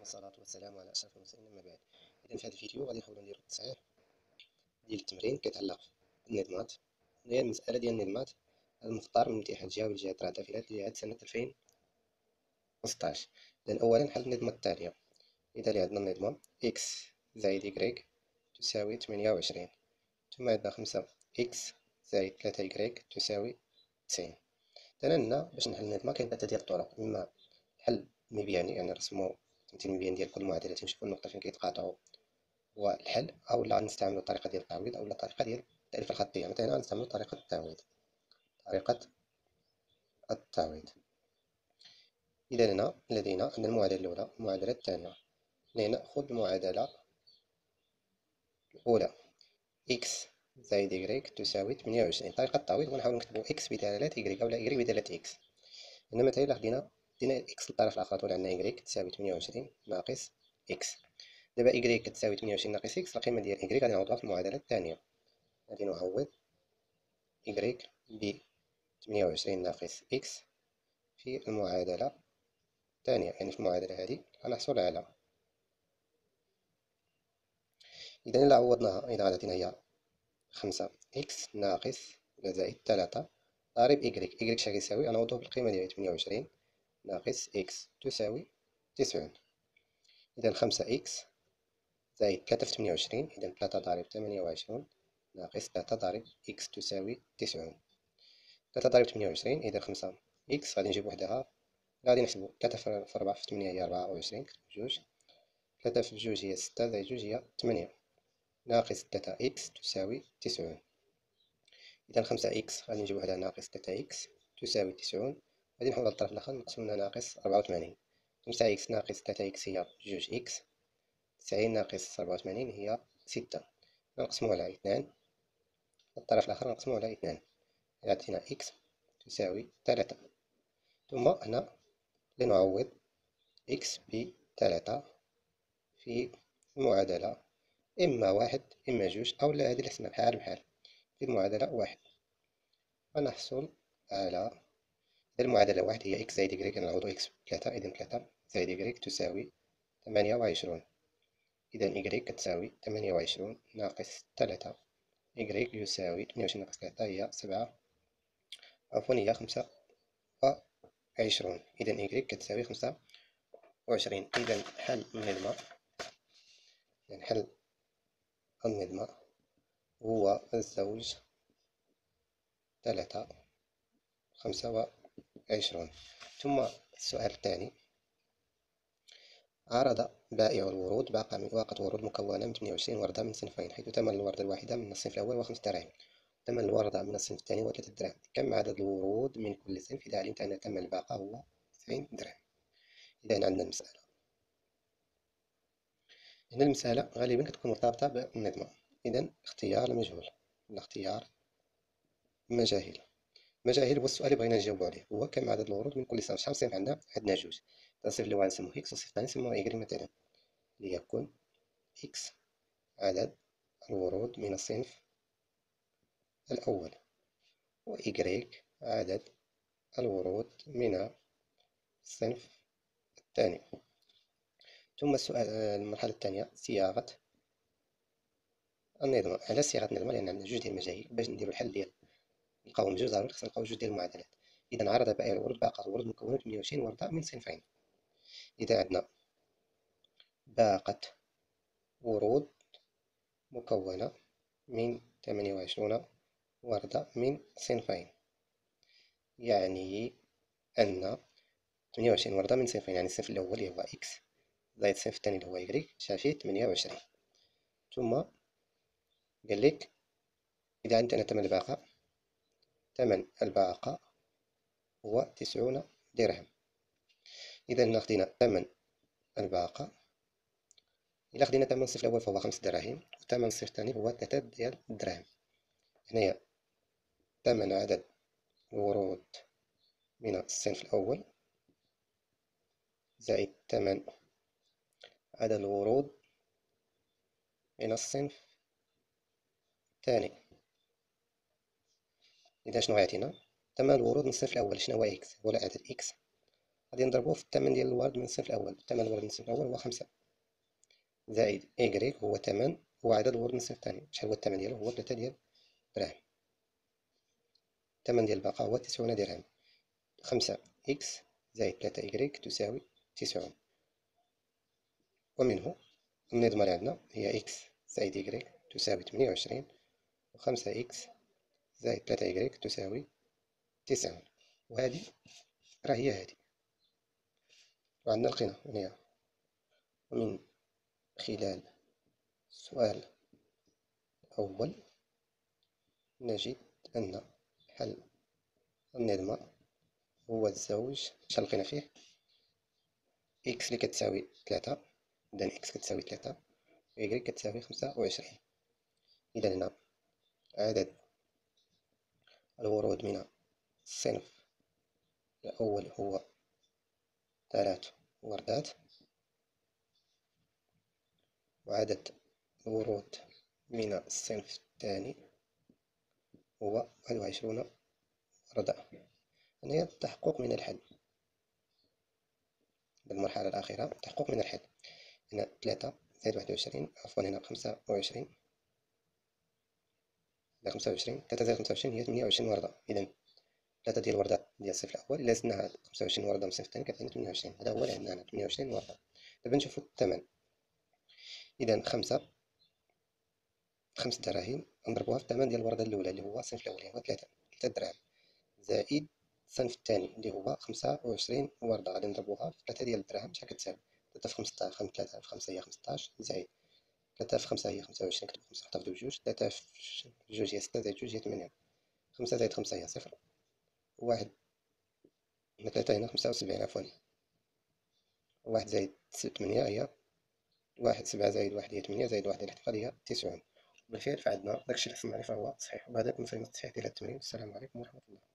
والصلاة والسلام على أشرف المرسلين. أما بعد، إذا في هذا الفيديو غادي نحاولو نديرو التصحيح ديال التمرين كيتعلق بالنظمات. هي المسألة ديال النظمات المختار من امتحان الجهوي لجهة الدراسات لعام سنة 2016. إذا أولا نحل النظمة التالية. إذا عندنا النظمة إكس زائد إكغيك تساوي 28، ثم عندنا 5 إكس زائد 3 إكغيك تساوي 90. إذا عندنا باش نحل النظمة كاين 3 ديال الطرق: إما الحل مبياني يعني نرسمو التمثيل المبياني ديال كل المعادلات ونشوفو النقطة فين كيتقاطعو هو الحل، أولا غنستعملو الطريقة ديال التعويض أولا الطريقة ديال التأليف الخطية. مثلا غنستعملو طريقة التعويض. إذا هنا لدينا عندنا المعادلة الأولى المعادلة الثانية. نأخذ المعادلة الأولى إكس زائد إكغيك تساوي 28. طريقة التعويض غنحاولو نكتبو إكس بدلالة إكغيك أولا إكغيك بدلالة إكس. هنا مثلا إلا خدينا إكس للطرف الآخر تولي عندنا إكغيك تساوي 28 ناقص إكس. دابا إكغيك كتساوي 28 ناقص إكس، القيمة ديال إكغيك غادي نعوضوها في المعادلة الثانية. غادي نعوض إكغيك ب 28 ناقص إكس في المعادلة الثانية، يعني في المعادلة هذه غنحصل على إذا إلا عوضناها إذا غتعطينا هي 5 إكس ناقص ولا زائد 3 ضارب إكغيك. إكغيك شحال كيساوي؟ غنعوضو بالقيمة ديال 28 ناقص إكس تساوي 90. إذا 5 إكس زائد 3 في 28، إذا 3 ضارب 28 ناقص 3 ضارب إكس تساوي 90. 3 ضارب 28 إذا 5 إكس غادي نجيب وحدها، غادي نحسبو 3 في 4 في 8 هي 24 بجوج، 3 في بجوج هي 6 زائد جوج هي 8 ناقص 3 إكس تساوي 90. إذا 5 إكس غادي نجيب وحدها ناقص 3 إكس تساوي 90. غادي نحول للطرف الآخر نقسم منها ناقص 84. 5 إكس ناقص 3 إكس هي جوج إكس، 90 ناقص 84 هي 6. نقسمو على 2، الطرف الآخر نقسمو على 2 يعطينا إكس تساوي 3. ثم هنا لنعوض إكس ب3 في المعادلة إما 1 إما 2 أولا هادي اللي حسبنا بحال بحال في المعادلة 1. غنحصل على المعادلة 1 هي إكس زائد إكغيك غنعوضو إكس ب3، إذا 3 زائد إكغيك تساوي 28. إذا إكغيك كتساوي 28 ناقص 3، إكغيك يساوي 28 ناقص 3 هي 7، عفوا هي 25. إذا إكغيك كتساوي 25. إذا حل النظمة هو الزوج 3 25. ثم السؤال الثاني: عرض بائع الورود باقة ورود مكونة من 28 وردة من صنفين، حيث ثمن الوردة الواحدة من الصنف الأول هو 5 دراهم، ثمن الوردة من الصنف الثاني هو 3 دراهم. كم عدد الورود من كل صنف إذا علمت أن ثمن الباقة هو 90 درهم؟ إذا عندنا المسألة. هنا المسألة غالبا كتكون مرتبطة بالنظمة. إذا اختيار المجهول ولا اختيار المجاهيل. المجاهيل هو السؤال اللي بغينا نجاوبو عليه، هو كم عدد الورود من كل صنف. شحال صنف عندنا جوج. الصنف الأول نسموه إكس والصنف الثاني نسموه إكغيك مثلا، ليكون إكس عدد الورود من الصنف الأول وإكغيك عدد الورود من الصنف الثاني. ثم السؤال المرحلة الثانية صياغة النظمة. على صياغة النظمة لأن عندنا جوج ديال المجاهيل، باش نديرو الحل ديال نلقاوهم بجوج ضروري خصنا نلقاو جوج ديال المعادلات. إذا عرض بائع الورود باقة ورود مكونة من 28 وردة من صنفين. إذا عندنا باقة ورود مكونة من 28 وردة من صنفين، يعني أن 28 وردة من صنفين، يعني الصنف الأول اللي هو إكس زائد الصنف الثاني اللي هو إكغيك شافيه 28. ثم قالك إذا علمت أن ثمن الباقة هو 90 درهم. إذا هنا خدينا ثمن الباقة، إلا خدينا ثمن الصنف الأول فهو 5 دراهم وثمن الصنف الثاني هو 3 ديال الدراهم. هنايا ثمن عدد الورود من الصنف الأول زائد ثمن عدد الورود من الصنف الثاني. إذا شنو غيعطينا ثمن الورود من الصنف الأول؟ شنو هو إكس؟ هو عدد إكس غادي نضربوه في الثمن ديال الورد من الصنف الأول. الثمن الورد من الصنف الأول هو 5 زائد إيكغيك هو ثمن هو عدد الورد من الصنف الثاني. شحال هو الثمن ديالو؟ هو 3 ديال الدراهم. الثمن ديال الباقة هو 90 درهم. 5 إكس زائد 3 إيكغيك تساوي 90. ومنه النظمة اللي عندنا هي إكس زائد إيكغيك تساوي 28 و5 إكس زائد 3 إيكغيك تساوي 90. وهذه راه هي هذه. وعندنا القيمة هنا. ومن خلال السؤال الأول نجد أن حل النظمة هو الزوج. شحال لقينا فيه؟ إكس اللي كتساوي 3. إذا إكس كتساوي 3 وإيكغيك كتساوي 25. إذا هنا عدد الورود من الصنف الأول هو 3 وردات، وعدد الورود من الصنف الثاني هو 21 وردة. هنا التحقق من الحل. بالمرحلة الأخيرة التحقق من الحل. هنا 3 زائد 21 عفوا هنا 25 3 زائد 25 هي 28 وردة. إذا 3 ديال الوردة ديال الصنف الأول إلا زدناها 25 وردة من الصنف الثاني كتعطينا 28. هذا هو اللي عندنا هنا 28 وردة. دابا نشوفو الثمن. إذا 5 دراهم نضربوها في الثمن ديال الوردة الأولى اللي هو الصنف الأول اللي هو 3 دراهم زائد الصنف الثاني اللي هو 25 وردة. غادي نضربوها في 3 ديال الدراهم. شحال كتساوي؟ 3 في 15 3 في 5 هي 15 زائد 3 في 5 هي 25. نكتبو 5 نحطها في بجوج. 3 في جوج هي 6 زائد جوج هي 8. 5 زائد 5 هي 0. واحد هنا 3 هنا 75 عفوا. 1 زائد 8 هي 1. 7 زائد 1 هي 8 زائد 1 هي الاحتفال هي 90. بالفعل فعندنا داكشي اللي خصنا نعرف فهو صحيح. وبهذا كنصل التصحيح ديال التمرين. السلام عليكم ورحمة الله.